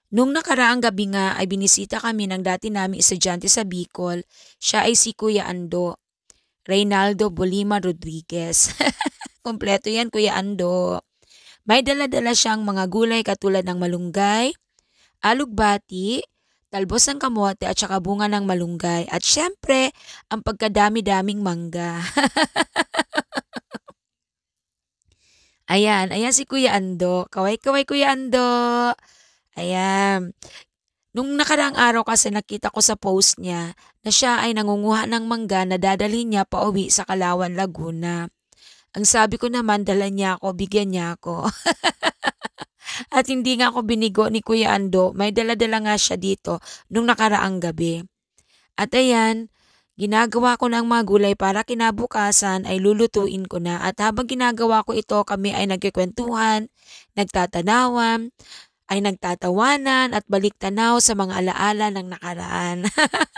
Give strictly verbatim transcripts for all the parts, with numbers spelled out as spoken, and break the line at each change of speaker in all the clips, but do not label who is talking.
Nung nakaraang gabi nga ay binisita kami ng dati naming estudyante sa Bicol. Siya ay si Kuya Ando, Reynaldo Bolima Rodriguez. Kompleto yan, Kuya Ando. May dala-dala siyang mga gulay katulad ng malunggay, alugbati, talbos ng kamote at saka bunga ng malunggay. At syempre, ang pagkadami-daming mangga. Ayan, ayan si Kuya Ando. Kaway-kaway Kuya Ando. Ayan. Nung nakaraang araw kasi nakita ko sa post niya na siya ay nangunguha ng mangga na dadalhin niya pauwi sa Kalawan, Laguna. Ang sabi ko naman, dala niya ako, bigyan niya ako. At hindi nga ako binigo ni Kuya Ando, may dala-dala nga siya dito nung nakaraang gabi. At ayan, ginagawa ko ng mga gulay para kinabukasan ay lulutuin ko na. At habang ginagawa ko ito, kami ay nagkikwentuhan, nagtatanawan, ay nagtatawanan at balik-tanaw sa mga alaala ng nakaraan.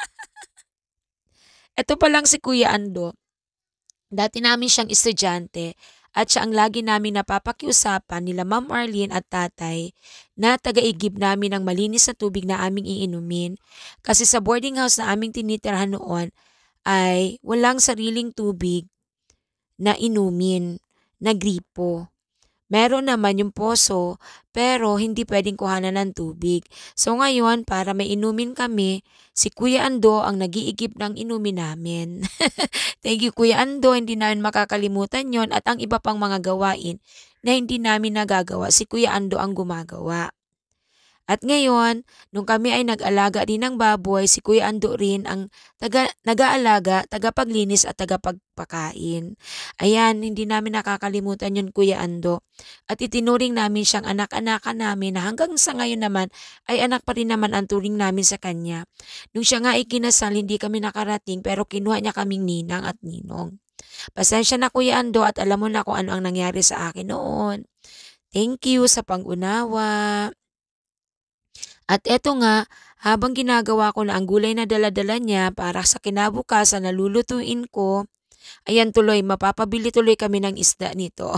Ito pa lang si Kuya Ando. Dati namin siyang estudyante at siya ang lagi namin napapakiusapan nila Ma'am Arlene at Tatay na taga-igib namin ng malinis na tubig na aming iinumin. Kasi sa boarding house na aming tinitirhan noon ay walang sariling tubig na inumin, na gripo. Meron naman yung poso, pero hindi pwedeng kuhanan ng tubig. So ngayon, para may inumin kami, si Kuya Ando ang nag-iigib ng inumin namin. Thank you Kuya Ando, hindi namin makakalimutan yon at ang iba pang mga gawain na hindi namin nagagawa, si Kuya Ando ang gumagawa. At ngayon, nung kami ay nag-alaga din ng baboy, si Kuya Ando rin ang taga, nag-aalaga, tagapaglinis at tagapagpakain. Ayan, hindi namin nakakalimutan yun Kuya Ando. At itinuring namin siyang anak-anakan namin na hanggang sa ngayon naman ay anak pa rin naman ang turing namin sa kanya. Nung siya nga ay kinasal, hindi kami nakarating pero kinuha niya kaming ninang at ninong. Pasensya na Kuya Ando at alam mo na kung ano ang nangyari sa akin noon. Thank you sa pang-unawa. At eto nga, habang ginagawa ko na ang gulay na dala-dala niya para sa kinabukasan na lulutuin ko, ayan tuloy, mapapabili tuloy kami ng isda nito.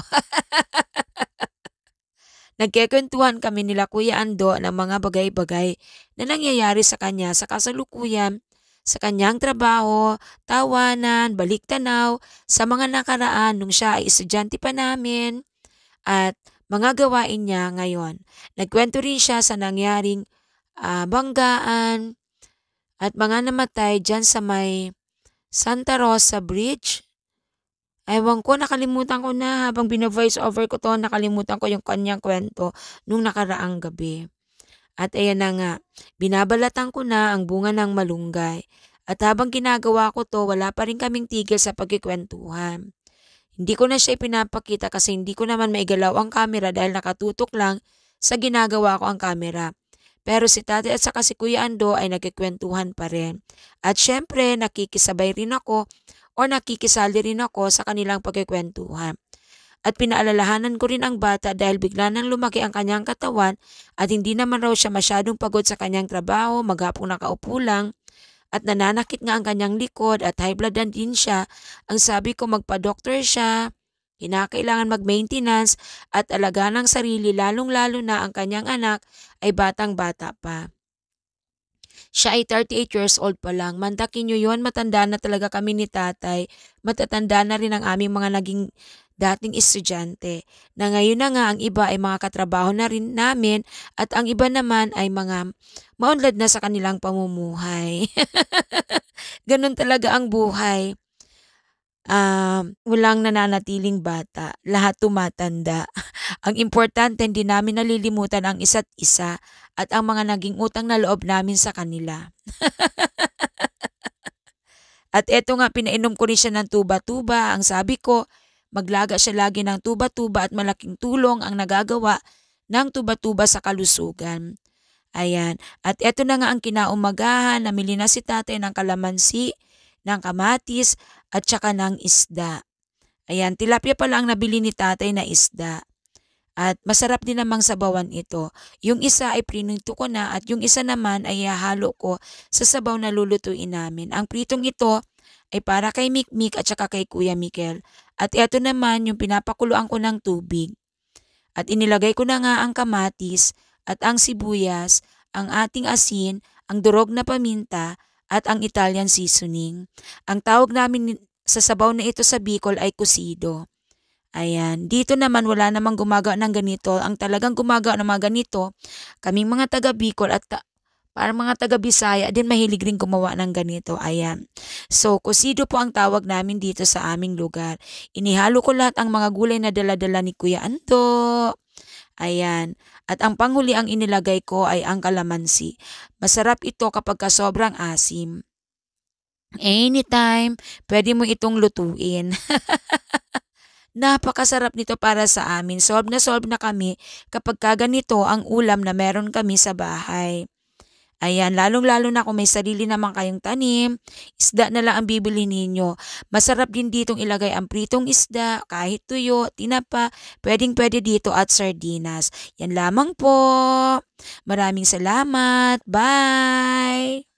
Nagkikwentuhan kami nila Kuya Ando ng mga bagay-bagay na nangyayari sa kanya sa kasalukuyan, sa kanyang trabaho, tawanan, balik-tanaw, sa mga nakaraan nung siya ay estudyante pa namin, at mga gawain niya ngayon. Nagkwento rin siya sa nangyaring ah, banggaan at mga namatay dyan sa may Santa Rosa Bridge. Ewan ko, nakalimutan ko na habang bina-voice over ko to, nakalimutan ko yung kanyang kwento nung nakaraang gabi. At ayan na nga, binabalatan ko na ang bunga ng malunggay. At habang ginagawa ko to, wala pa rin kaming tigil sa pagkikwentuhan. Hindi ko na siya ipinapakita kasi hindi ko naman maigalaw ang camera dahil nakatutok lang sa ginagawa ko ang camera. Pero si Tatay at saka si Kuya Ando ay nagkikwentuhan pa rin. At syempre, nakikisabay rin ako o nakikisali rin ako sa kanilang pagkikwentuhan. At pinaalalahanan ko rin ang bata dahil bigla nang lumaki ang kanyang katawan at hindi naman raw siya masyadong pagod sa kanyang trabaho, maghapong nakaupo lang at nananakit nga ang kanyang likod at high blood din siya. Ang sabi ko magpa-doktor siya, kinakailangan mag-maintenance at alagaan ng sarili lalong-lalo na ang kanyang anak ay batang-bata pa. Siya ay thirty-eight years old pa lang. Mantakin nyo yun, matanda na talaga kami ni Tatay. Matatanda na rin ang aming mga naging dating estudyante. Na ngayon na nga ang iba ay mga katrabaho na rin namin at ang iba naman ay mga maunlad na sa kanilang pamumuhay. Ganun talaga ang buhay. Um, walang nananatiling bata, lahat tumatanda. Ang importante, hindi namin nalilimutan ang isa't isa at ang mga naging utang na loob namin sa kanila. At eto nga, pinainom ko rin siya ng tuba-tuba. Ang sabi ko, maglaga siya lagi ng tuba-tuba at malaking tulong ang nagagawa ng tuba-tuba sa kalusugan. Ayan. At eto na nga ang kinaumagahan, namili na si Tatay ng kalamansi, ng kamatis, at saka ng isda. Ayan, tilapia pala ang nabili ni Tatay na isda. At masarap din namang sabawan ito. Yung isa ay prinito ko na at yung isa naman ay hahalo ko sa sabaw na lulutuin namin. Ang pritong ito ay para kay Mikmik at saka kay Kuya Mikel. At ito naman yung pinapakuluan ko ng tubig. At inilagay ko na nga ang kamatis at ang sibuyas ang ating asin, ang durog na paminta, at ang Italian seasoning. Ang tawag namin sa sabaw na ito sa Bicol ay kusido. Ayan, dito naman wala namang gumagawa ng ganito. Ang talagang gumagawa ng mga ganito, kaming mga taga Bicol at ta- para mga taga Bisaya din mahilig rin gumawa ng ganito. Ayan. So, kusido po ang tawag namin dito sa aming lugar. Inihalo ko lahat ang mga gulay na dala-dala ni Kuya Ando. Ayan. At ang panghuli ang inilagay ko ay ang kalamansi. Masarap ito kapag ka sobrang asim. Anytime, pwede mo itong lutuin. Napakasarap nito para sa amin. Solve na solve na kami kapag kaganito ang ulam na meron kami sa bahay. Ayan, lalong-lalo na kung may sarili naman kayong tanim, isda na lang ang bibili ninyo. Masarap din ditong ilagay ang pritong isda, kahit tuyo, tinapa, pwedeng-pwede dito at sardinas. Yan lamang po. Maraming salamat. Bye!